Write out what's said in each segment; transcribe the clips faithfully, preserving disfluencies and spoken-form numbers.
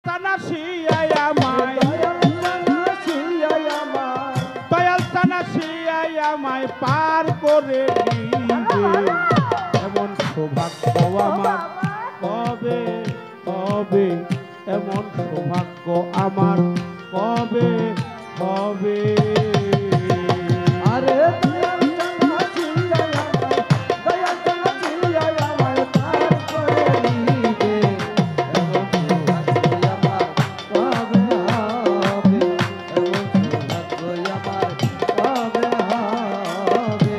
চানা শিয়াই আমায় দয়াল চানা শিয়াই আমায় পার করে দিবে এমন সৌভাগ্য আমার কবে কবে এমন সৌভাগ্য আমার কবে হবে আরে দয়াল চানা শিয়াই আমায় দয়াল চানা শিয়াই আমায় পার করে দিবে এমন সৌভাগ্য আমার কবে হবে এমন সৌভাগ্য আমার কবে হবে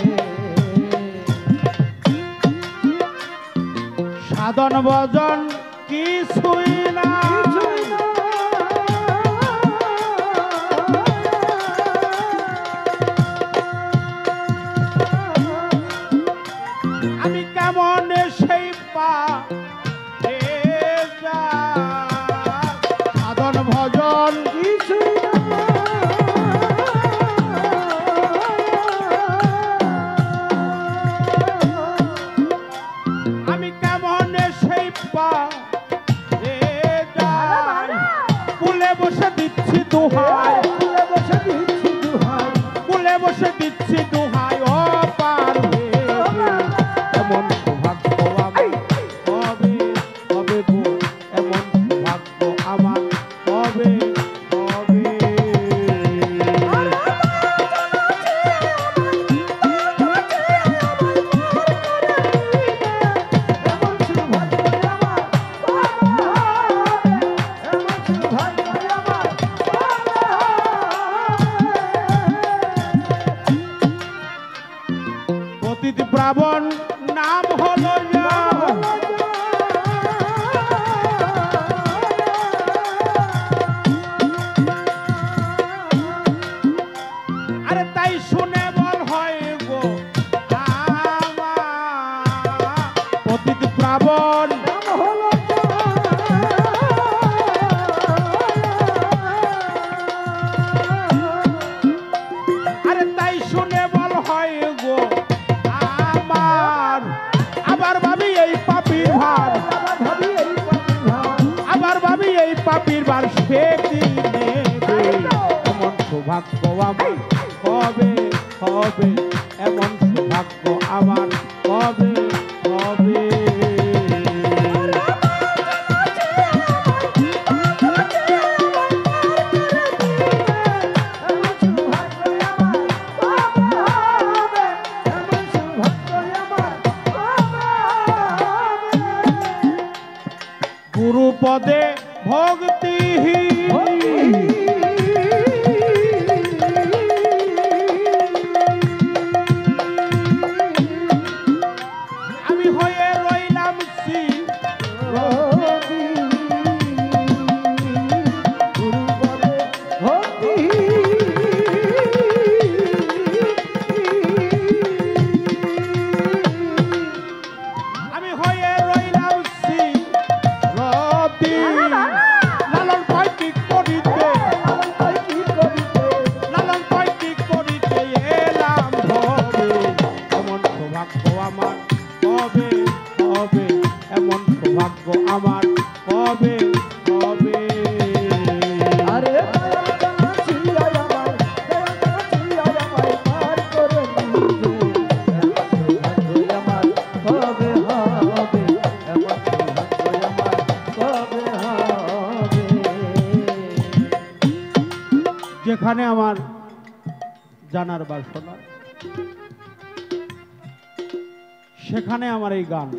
সাধন ভজন কিছুই না আমি কেমন সেই পা সাধন ভজন কিছুই না আমি কেমন সেই পা কুলে বসে দিচ্ছি দুহাই কুলে বসে দিচ্ছি দুহাই কুলে বসে দিচ্ছি দুহাই ও পার এমন সৌভাগ্য আমার কবে কবে গো এমন সৌভাগ্য আমার কবে কবে অতিথি প্রাবণ নাম হলো আরে তাই শুনে বল হয় গো অতিথি প্রাবণ আরে তাই শুনে বল হয় গো আবার ভাবি এই পাপির ভার আবার ভাবি এই পাপির ভার সে কি নেবে এমন সৌভাগ্য আমার কবে হবে এমন সৌভাগ্য আমার কবে হবে গুরু পদে ভক্তি আমি হয়ে রইলাম শ্রী গুরু পদে ভক্তি আমি হয়ে রইলাম শ্রী লালন কয় কি করিতে লালন কয় কি করিতে এলাম হবে এমন সৌভাগ্য আমার কবে হবে এমন সৌভাগ্য আমার কবে হবে আরে দয়াল চানা শিয়াই আমায় দয়াল চানা শিয়াই আমায় পার করে দিবে এমন সৌভাগ্য আমার কবে হবে এমন সৌভাগ্য আমার কবে হবে যেখানে আমার জানার বাসনা সেখানে আমার এই গান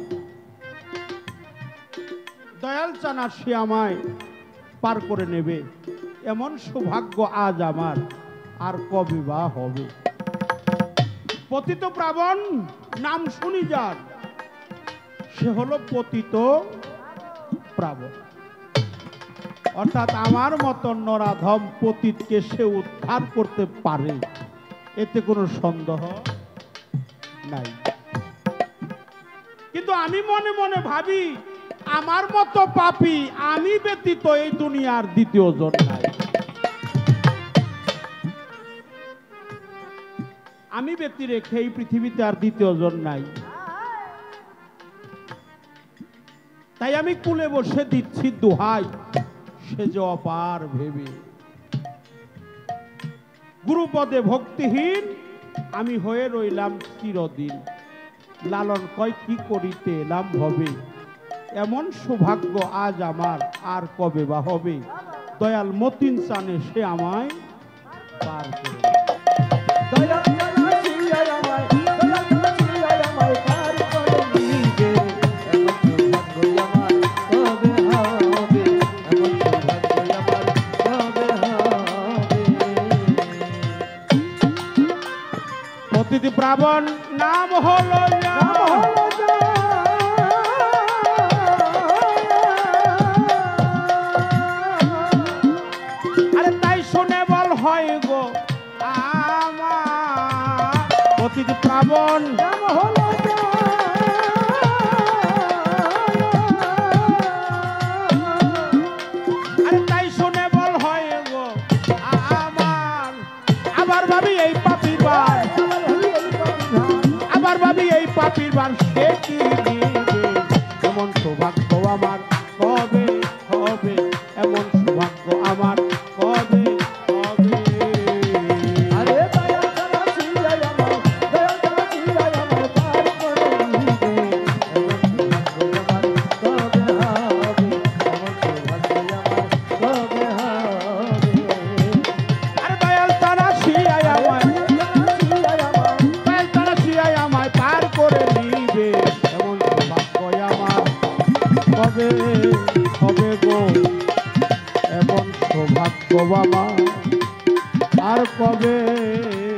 দয়াল চানা সে আমায় পার করে নেবে এমন সৌভাগ্য আজ আমার আর কবে বা হবে পতিত প্রাবণ নাম শুনি যার সে হলো পতিত প্রাবণ অর্থাৎ আমার মতন নরাধম পতিতকে সে উদ্ধার করতে পারে এতে কোনো সন্দেহ নাই কিন্তু আমি মনে মনে ভাবি আমার মতো পাপী আমি ব্যতীত এই দুনিয়ার দ্বিতীয় জন নাই আমি ব্যক্তি রেখে এই পৃথিবীতে আর দ্বিতীয় জন নাই তাই আমি কুলে বসে দিচ্ছি দোহাই সে যে অপার ভেবে। গুরুপদে ভক্তিহীন আমি হয়ে রইলাম চিরদিন। লালন কয় কি করিতে এলাম হবে, এমন সৌভাগ্য আজ আমার আর কবে বা হবে। দয়াল মতিন চানে সে আমায় পার করে। দয়াল জানা ছিয়ায় আমায়, দয়াল জানা ছিয়ায় আমায় পার করে নিবে। এমন সৌভাগ্য আমার কবে হবে, এমন সৌভাগ্য আমার কবে হবে। অতিথি প্রাবণ নাম হলো নাম হলো জয়। আরে তাই শুনে বল হয় গো আমার অতিথি প্রাবণ। নাম হলো জয়। আরে তাই শুনে বল হয় গো আমার। আবার ভাবি এই পাপির বার, আবার ভাবি এই পাপির বার সে কি নিবে। এমন সৌভাগ্য আমার কবে হবে, এমন সৌভাগ্য আমার কবে হবে। আরে দয়াল জানা ছিয়ায় আমায়, দয়াল জানা ছিয়ায় আমায় পার করে নিবে। এমন সৌভাগ্য আমার কবে হবে, এমন সৌভাগ্য আমার কবে হবে। আরে দয়াল তারা শিয়ায় আমায়, জানা ছিয়ায় আমায়, দয়াল তারা শিয়ায় আমায় পার করে নিবে। এমন সৌভাগ্য আমার কবে হবে গো, এমন সৌভাগ্য বাবা আর কবে